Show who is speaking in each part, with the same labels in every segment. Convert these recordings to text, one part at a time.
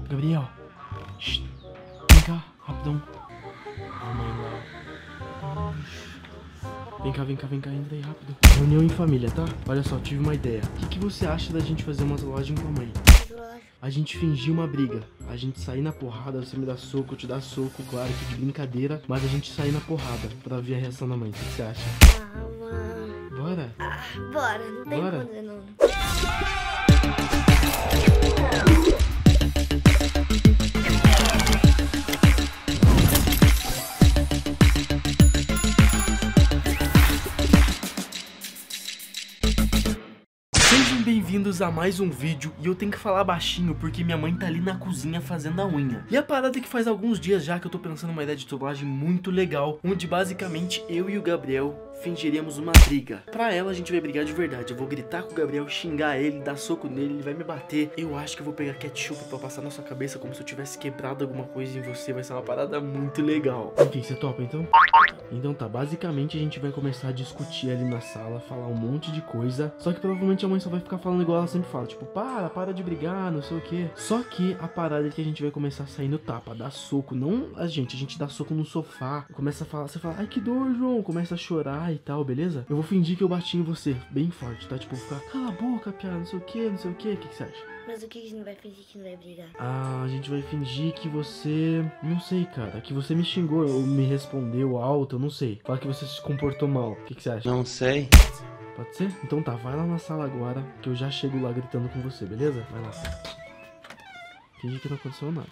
Speaker 1: Gabriel. Shhh. Vem cá, rapidão. A mãe lá. Vem cá, entra aí rápido. Reunião em família, tá? Olha só, tive uma ideia. O que você acha da gente fazer uma trollagem com a mãe? A gente fingir uma briga. A gente sair na porrada, você me dá soco, eu te dá soco, claro que de brincadeira. Mas a gente sair na porrada pra ver a reação da mãe. O que você acha?
Speaker 2: Mano.
Speaker 1: Bora?
Speaker 2: Bora, não tem
Speaker 1: Bora?
Speaker 2: como dizer não.
Speaker 1: Sejam bem-vindos a mais um vídeo e eu tenho que falar baixinho porque minha mãe tá ali na cozinha fazendo a unha. E a parada é que faz alguns dias já que eu tô pensando numa ideia de trollagem muito legal, onde basicamente eu e o Gabriel fingiríamos uma briga. Pra ela a gente vai brigar de verdade, eu vou gritar com o Gabriel, xingar ele, dar soco nele, ele vai me bater. Eu acho que eu vou pegar ketchup pra passar na sua cabeça como se eu tivesse quebrado alguma coisa em você, vai ser uma parada muito legal. Enfim, você topa então? Então tá, basicamente a gente vai começar a discutir ali na sala, falar um monte de coisa. Só que provavelmente a mãe só vai ficar falando igual ela sempre fala, tipo, para de brigar, não sei o que. Só que a parada é que a gente vai começar a sair no tapa, dar soco. Não a gente dá soco no sofá. Começa a falar, você fala, ai que dor, João. Começa a chorar e tal, beleza? Eu vou fingir que eu bati em você, bem forte, tá? Tipo, ficar, cala a boca, piada, não sei o que, não sei o que. O que você acha?
Speaker 2: Mas o que a gente vai fingir que não vai brigar?
Speaker 1: Ah, a gente vai fingir que você... Não sei, cara. Que você me xingou ou me respondeu alto, eu não sei. Fala que você se comportou mal. O que você acha?
Speaker 3: Não sei.
Speaker 1: Pode ser? Então tá, vai lá na sala agora, que eu já chego lá gritando com você, beleza? Vai lá. Finge que não aconteceu nada.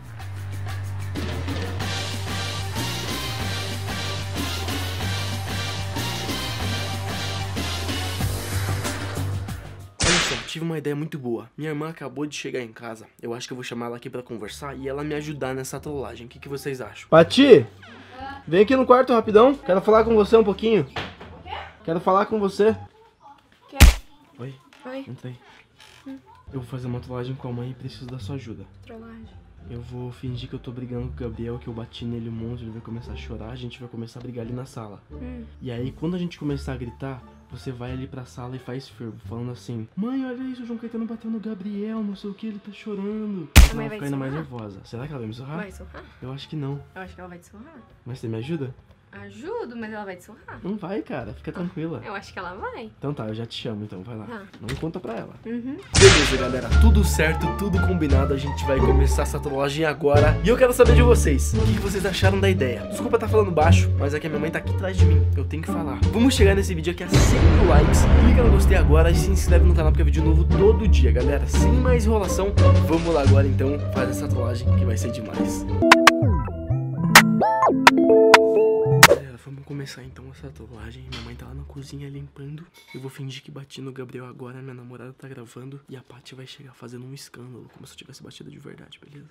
Speaker 1: Tive uma ideia muito boa. Minha irmã acabou de chegar em casa. Eu acho que eu vou chamar ela aqui pra conversar e ela me ajudar nessa trollagem. O que vocês acham? Pati! Vem aqui no quarto rapidão. Quero falar com você um pouquinho. O quê? Quero falar com você.
Speaker 2: Quê?
Speaker 1: Oi?
Speaker 2: Oi?
Speaker 1: Entra aí. Eu vou fazer uma trollagem com a mãe e preciso da sua ajuda.
Speaker 2: Trollagem.
Speaker 1: Eu vou fingir que eu tô brigando com o Gabriel, que eu bati nele um monte, ele vai começar a chorar, a gente vai começar a brigar ali na sala. E aí, quando a gente começar a gritar, você vai ali pra sala e faz fervo, falando assim, mãe, olha isso, o João Caetano bateu no Gabriel, não sei o que, ele tá chorando. Ela vai ficar ainda mais nervosa. Será que ela vai me surrar?
Speaker 4: Vai surrar?
Speaker 1: Eu acho que não.
Speaker 4: Eu acho que ela vai te surrar.
Speaker 1: Mas você me ajuda?
Speaker 4: Ajudo, mas ela vai te surrar.
Speaker 1: Não vai, cara, fica tranquila.
Speaker 4: Eu acho que ela vai.
Speaker 1: Então tá, eu já te chamo, então, vai lá.
Speaker 4: Tá.
Speaker 1: Não conta pra ela.
Speaker 4: Uhum.
Speaker 1: Beleza, galera, tudo certo, tudo combinado, a gente vai começar essa trollagem agora. E eu quero saber de vocês, o que vocês acharam da ideia? Desculpa estar falando baixo, mas é que a minha mãe tá aqui atrás de mim, eu tenho que falar. Vamos chegar nesse vídeo aqui a 100 mil likes, clica no gostei agora e se inscreve no canal porque é vídeo novo todo dia, galera. Sem mais enrolação, vamos lá agora então, fazer essa trollagem que vai ser demais. Vamos começar então essa trollagem. Minha mãe tá lá na cozinha limpando. Eu vou fingir que bati no Gabriel agora. Minha namorada tá gravando. E a Paty vai chegar fazendo um escândalo, como se eu tivesse batido de verdade, beleza?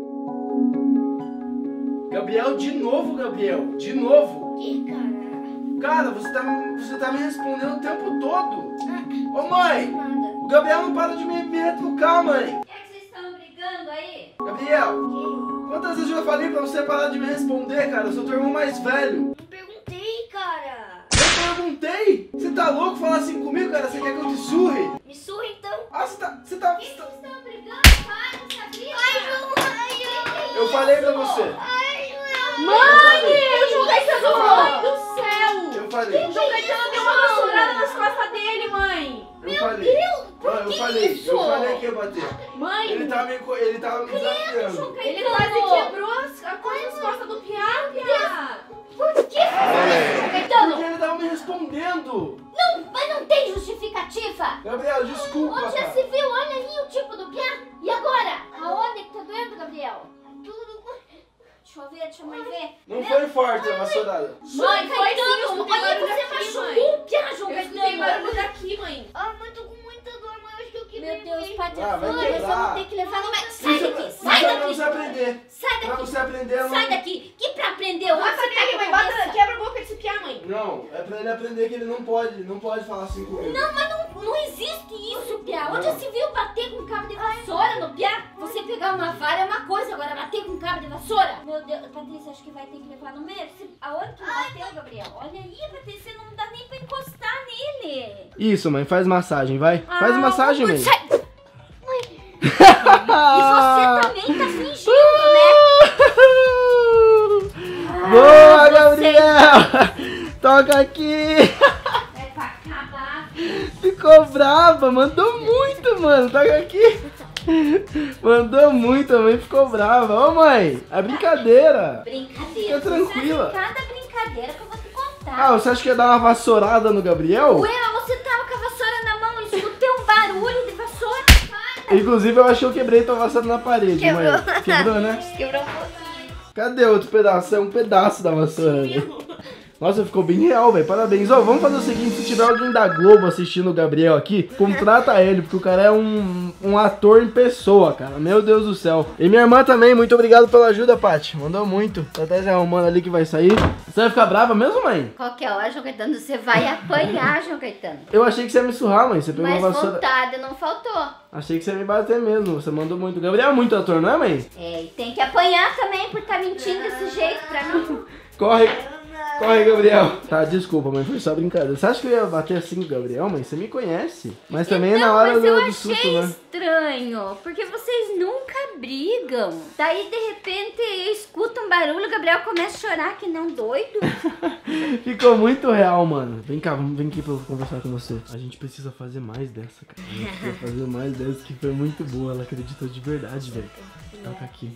Speaker 1: Gabriel, de novo, Gabriel. De novo.
Speaker 2: Que cara?
Speaker 1: Cara, você tá me respondendo o tempo todo. Ô mãe,
Speaker 2: Nada.
Speaker 1: o Gabriel não para de me retrucar, mãe.
Speaker 2: O que é que vocês estão brigando aí?
Speaker 1: Gabriel, quantas vezes eu já falei pra você parar de me responder, cara? Eu sou teu irmão mais velho.
Speaker 2: Não perguntei, cara.
Speaker 1: Eu perguntei! Você tá louco falar assim comigo, cara? Você quer que eu te surre?
Speaker 2: Me surra então.
Speaker 1: Ah, você tá...
Speaker 2: Por que vocês estão brigando? Para, não sabia? Ai, João, ai,
Speaker 1: Eu falei pra você.
Speaker 2: Ai, João.
Speaker 4: Mãe! O João Caetano, mãe do céu!
Speaker 1: Eu falei.
Speaker 4: O João Caetano deu uma vassourada nas costas dele, mãe!
Speaker 1: Eu falei.
Speaker 2: Deus, por
Speaker 1: Eu
Speaker 2: que
Speaker 1: falei.
Speaker 2: isso?
Speaker 1: Eu falei que ia bater.
Speaker 4: Mãe!
Speaker 1: Ele tava me desafiando.
Speaker 4: Ele quase quebrou as costas do Piá!
Speaker 2: Por que você João
Speaker 1: Porque
Speaker 2: Caetano?
Speaker 1: ele tava me respondendo.
Speaker 2: Não, mas não tem justificativa.
Speaker 1: Gabriel, desculpa,
Speaker 2: Onde já
Speaker 1: cara.
Speaker 2: se viu? Olha ali o tipo do Piá. E agora? Aonde que tá doendo, Gabriel? Tudo. Deixa eu ver, deixa a mãe ver.
Speaker 1: Não foi forte a vassourada.
Speaker 4: Mãe, foi sim, eu escutei
Speaker 2: olha,
Speaker 4: barulho
Speaker 2: você
Speaker 4: daqui,
Speaker 2: machucou
Speaker 4: mãe!
Speaker 2: o Piá, João
Speaker 4: Eu escutei barulho
Speaker 2: Caetano.
Speaker 4: daqui, mãe!
Speaker 2: Ah, mas tô com muita dor, mas eu acho que eu quebrei. Meu Deus, Paty,
Speaker 1: Ah, vai
Speaker 2: você
Speaker 1: quebrar.
Speaker 2: vai ter que levar no médico. Sai daqui,
Speaker 1: Isso
Speaker 2: sai
Speaker 1: é pra
Speaker 2: daqui.
Speaker 1: você aprender.
Speaker 2: Sai
Speaker 1: Pra
Speaker 2: daqui.
Speaker 1: você aprender, não...
Speaker 2: Sai daqui. Que pra aprender? Onde
Speaker 4: Bota
Speaker 2: você tá
Speaker 4: nele,
Speaker 2: com
Speaker 4: mãe!
Speaker 2: a
Speaker 4: Bota,
Speaker 2: cabeça?
Speaker 4: quebra a boca desse Piá, mãe!
Speaker 1: Não, é pra ele aprender que ele não pode falar assim comigo.
Speaker 2: Não, mas não existe isso, Piá. Onde já se viu bater com cabo de vassoura no Piá? Você pegar uma vara é uma coisa, agora bater com cabo de vassoura? Meu Deus, Patrícia, acho que vai ter que levar no médico. Aonde que bateu, Gabriel? Olha aí, Patrícia, não dá nem pra encostar nele.
Speaker 1: Isso, mãe, faz massagem, vai. Faz massagem, mãe.
Speaker 2: Sai! E você também tá fingindo, né?
Speaker 1: Boa, Gabriel! Toca aqui!
Speaker 2: É pra acabar.
Speaker 1: Ficou brava, mandou muito, mano. Toca aqui. Mandou muito, a mãe ficou brava. Ô mãe, é brincadeira.
Speaker 2: Brincadeira.
Speaker 1: Fica tranquila.
Speaker 2: Cada brincadeira que eu vou te contar.
Speaker 1: Ah, você acha que ia dar uma vassourada no Gabriel?
Speaker 2: Ué, mas você tava com a vassoura na mão, eu escutei um barulho de vassoura.
Speaker 1: Inclusive eu achei que eu quebrei tua vassoura na parede,
Speaker 2: Quebrou.
Speaker 1: mãe. Quebrou, né?
Speaker 2: Quebrou um pouquinho.
Speaker 1: Cadê outro pedaço? É um pedaço da vassoura, velho. Nossa, ficou bem real, velho. Parabéns. Ó, vamos fazer o seguinte, se tiver alguém da Globo assistindo o Gabriel aqui, contrata ele, porque o cara é um ator em pessoa, cara. Meu Deus do céu. E minha irmã também, muito obrigado pela ajuda, Paty. Mandou muito. Tá até se arrumando ali que vai sair. Você vai ficar brava mesmo, mãe?
Speaker 2: Qualquer hora, João Caetano, você vai apanhar, João Caetano.
Speaker 1: Eu achei que você ia me surrar, mãe. Você pegou
Speaker 2: Mas
Speaker 1: uma vassoura.
Speaker 2: vontade não faltou.
Speaker 1: Achei que você ia me bater mesmo. Você mandou muito. O Gabriel é muito ator, não é, mãe?
Speaker 2: É, e tem que apanhar também por estar mentindo desse jeito pra mim.
Speaker 1: Corre. Corre, Gabriel. Tá, desculpa, mãe, foi só brincadeira. Você acha que eu ia bater assim com o Gabriel, mãe? Você me conhece. Mas também é na hora
Speaker 2: mas eu
Speaker 1: do susto,
Speaker 2: achei
Speaker 1: né?
Speaker 2: estranho, porque vocês nunca brigam. Daí, de repente, eu escuto um barulho, o Gabriel começa a chorar que nem um doido.
Speaker 1: Ficou muito real, mano. Vem cá, vem aqui pra eu conversar com você. A gente precisa fazer mais dessa, cara. A gente precisa fazer mais dessa, que foi muito boa. Ela acreditou de verdade, velho. Toca aqui.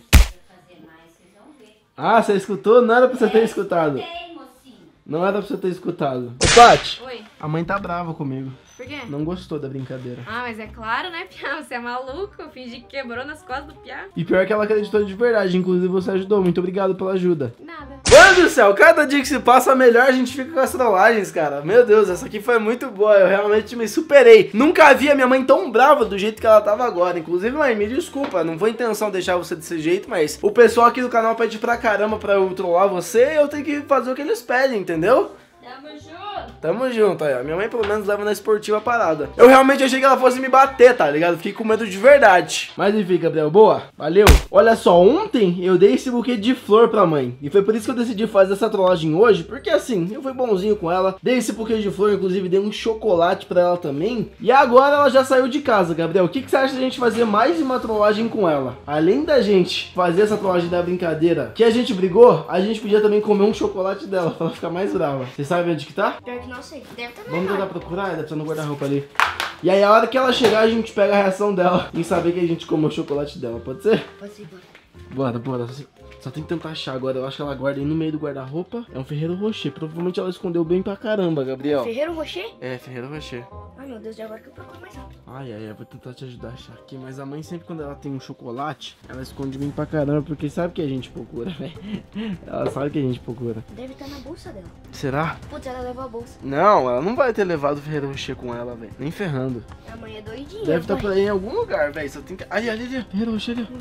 Speaker 1: Ah, você escutou? Não era pra você ter escutado. Não era pra você ter escutado. Ô, Paty.
Speaker 4: Oi.
Speaker 1: A mãe tá brava comigo.
Speaker 4: Por quê?
Speaker 1: Não gostou da brincadeira.
Speaker 4: Ah, mas é claro, né, Piá? Você é maluco. Eu fingi que quebrou nas costas do Piá.
Speaker 1: E pior que ela acreditou de verdade. Inclusive você ajudou. Muito obrigado pela ajuda.
Speaker 4: Nada.
Speaker 1: Mano do céu, cada dia que se passa, melhor a gente fica com as trollagens, cara. Meu Deus, essa aqui foi muito boa. Eu realmente me superei. Nunca vi a minha mãe tão brava do jeito que ela tava agora. Inclusive, mãe, me desculpa. Não foi intenção deixar você desse jeito, mas o pessoal aqui do canal pede pra caramba pra eu trollar você e eu tenho que fazer o que eles pedem, entendeu?
Speaker 2: Tamo junto.
Speaker 1: Tamo junto, aí, ó. Minha mãe pelo menos leva na esportiva a parada. Eu realmente achei que ela fosse me bater, tá ligado? Fiquei com medo de verdade. Mas enfim, Gabriel, boa. Valeu. Olha só, ontem eu dei esse buquê de flor pra mãe. E foi por isso que eu decidi fazer essa trollagem hoje. Porque assim, eu fui bonzinho com ela. Dei esse buquê de flor, inclusive dei um chocolate pra ela também. E agora ela já saiu de casa, Gabriel. O que você acha da gente fazer mais uma trollagem com ela? Além da gente fazer essa trollagem da brincadeira que a gente brigou, a gente podia também comer um chocolate dela pra ela ficar mais brava. Você sabe onde que tá?
Speaker 2: Pior que não sei. Deve estar
Speaker 1: Vamos tentar procurar, deve estar no guarda-roupa ali. E aí a hora que ela chegar, a gente pega a reação dela em saber que a gente comeu o chocolate dela, pode ser?
Speaker 2: Pode ser, bora.
Speaker 1: Bora. Só tem que tentar achar agora. Eu acho que ela guarda aí no meio do guarda-roupa. É um Ferreiro Rocher. Provavelmente ela escondeu bem pra caramba, Gabriel.
Speaker 2: Ferreiro Rocher?
Speaker 1: É, Ferreiro Rocher.
Speaker 2: Ai, meu Deus, de agora que eu procuro mais rápido.
Speaker 1: Ai, vou tentar te ajudar a achar aqui. Mas a mãe sempre quando ela tem um chocolate, ela esconde bem pra caramba, porque sabe que a gente procura, velho. Ela sabe que a gente procura.
Speaker 2: Deve estar na bolsa dela.
Speaker 1: Será?
Speaker 2: Putz, ela levou a bolsa.
Speaker 1: Não, ela não vai ter levado o Ferreiro Rocher com ela, velho. Nem ferrando.
Speaker 2: A mãe é doidinha.
Speaker 1: Deve estar por aí em algum lugar, velho. Só tem que... Ali, Ferreiro Rocher ali.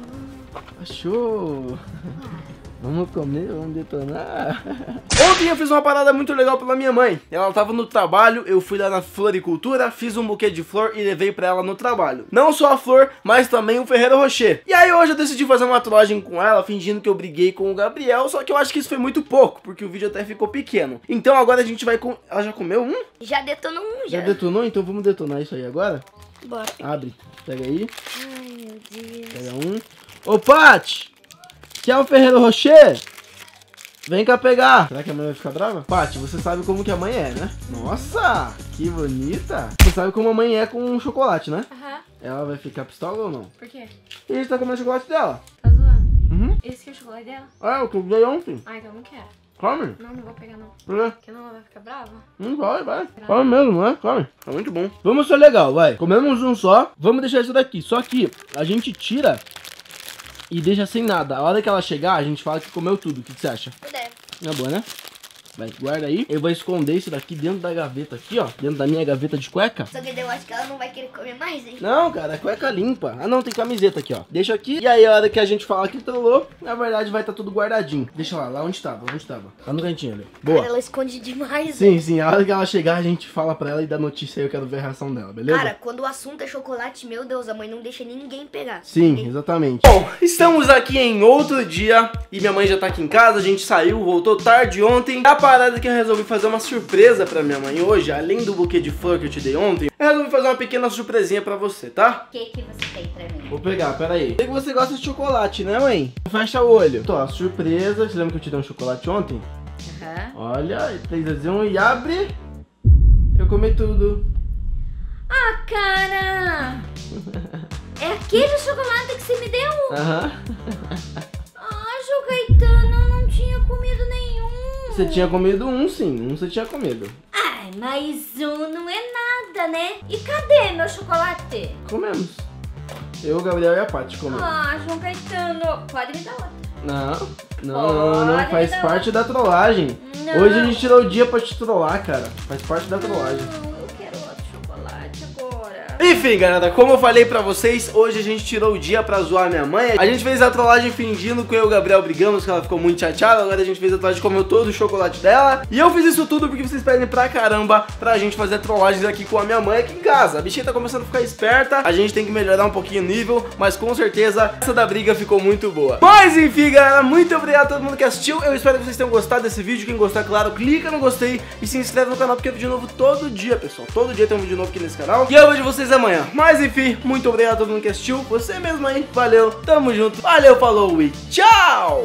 Speaker 1: Achou. Vamos comer, vamos detonar. Ontem eu fiz uma parada muito legal pela minha mãe. Ela tava no trabalho, eu fui lá na floricultura, fiz um buquê de flor e levei pra ela no trabalho. Não só a flor, mas também o Ferreiro Rocher. E aí hoje eu decidi fazer uma trollagem com ela, fingindo que eu briguei com o Gabriel. Só que eu acho que isso foi muito pouco, porque o vídeo até ficou pequeno. Então agora a gente vai com... Ela já comeu um?
Speaker 2: Já detonou um,
Speaker 1: Já detonou? Então vamos detonar isso aí agora?
Speaker 2: Bora.
Speaker 1: Abre, pega aí.
Speaker 2: Ai, meu Deus.
Speaker 1: Pega um. Ô, Paty! Que é o Ferreiro Rocher? Vem cá pegar. Será que a mãe vai ficar brava? Paty, você sabe como que a mãe é, né? Nossa, que bonita. Você sabe como a mãe é com chocolate, né?
Speaker 4: Aham.
Speaker 1: Ela vai ficar pistola ou não?
Speaker 4: Por quê?
Speaker 1: E a gente tá comendo chocolate dela.
Speaker 4: Tá zoando?
Speaker 1: Uhum.
Speaker 4: Esse que é o chocolate dela?
Speaker 1: Ah, o que eu dei ontem.
Speaker 4: Ah, então eu não quero.
Speaker 1: Come.
Speaker 4: Não vou pegar não.
Speaker 1: Por quê?
Speaker 4: Porque não, ela vai ficar brava.
Speaker 1: Vai. Come mesmo, né? Come. É muito bom. Vamos ser legal, vai. Comemos um só. Vamos deixar isso daqui. Só que a gente tira e deixa sem nada. A hora que ela chegar, a gente fala que comeu tudo. O que você acha?
Speaker 2: Puder.
Speaker 1: É boa, né? Vai, guarda aí. Eu vou esconder isso daqui dentro da gaveta aqui, ó. Dentro da minha gaveta de cueca.
Speaker 2: Só que eu acho que ela não vai querer comer mais, hein?
Speaker 1: Não, cara, é cueca limpa. Ah, não, tem camiseta aqui, ó. Deixa aqui. E aí, a hora que a gente fala que trollou, na verdade vai estar tudo guardadinho. Deixa lá onde tava. Lá no cantinho ali. Boa.
Speaker 2: Cara, ela esconde demais.
Speaker 1: Sim. A hora que ela chegar, a gente fala pra ela e dá notícia aí. Eu quero ver a reação dela, beleza?
Speaker 2: Cara, quando o assunto é chocolate, meu Deus, a mãe não deixa ninguém pegar.
Speaker 1: Sim, exatamente. Bom, estamos aqui em outro dia e minha mãe já tá aqui em casa, a gente saiu, voltou tarde ontem. A parada é que eu resolvi fazer uma surpresa pra minha mãe hoje, além do buquê de flor que eu te dei ontem, eu resolvi fazer uma pequena surpresinha pra você, tá?
Speaker 2: O que você tem pra mim?
Speaker 1: Vou pegar, peraí. Sei que você gosta de chocolate, né, mãe? Fecha o olho. Tô, a surpresa. Você lembra que eu te dei um chocolate ontem? Olha, 3, 2, 1 e abre. Eu comi tudo.
Speaker 2: Ah, cara! É aquele chocolate que você me deu?
Speaker 1: Aham.
Speaker 2: Ah, João Caetano, eu não tinha comido nenhum.
Speaker 1: Você tinha comido um, sim. Um você tinha comido.
Speaker 2: Ai, mas um não é nada, né? E cadê meu chocolate?
Speaker 1: Comemos. Eu, o Gabriel e a Paty comemos.
Speaker 2: Ah, João Caetano, pode me dar outra.
Speaker 1: Não faz parte da trollagem.
Speaker 2: Não.
Speaker 1: Hoje a gente tirou o dia pra te trollar, cara. Faz parte da trollagem.
Speaker 2: Não, eu quero outro chocolate agora.
Speaker 1: Enfim, galera, como eu falei pra vocês, hoje a gente tirou o dia pra zoar minha mãe. A gente fez a trollagem fingindo que eu e o Gabriel brigamos, que ela ficou muito chateada. Agora a gente fez a trollagem, comeu todo o chocolate dela. E eu fiz isso tudo porque vocês pedem pra caramba pra gente fazer trollagens aqui com a minha mãe aqui em casa. A bichinha tá começando a ficar esperta, a gente tem que melhorar um pouquinho o nível, mas com certeza essa da briga ficou muito boa. Mas enfim, galera, muito obrigado a todo mundo que assistiu. Eu espero que vocês tenham gostado desse vídeo. Quem gostar, claro, clica no gostei e se inscreve no canal, porque é vídeo novo todo dia, pessoal. Todo dia tem um vídeo novo aqui nesse canal. E eu vejo vocês amanhã. Mas enfim, muito obrigado a todo mundo que assistiu. Você mesmo aí, valeu, tamo junto. Valeu, falou e tchau!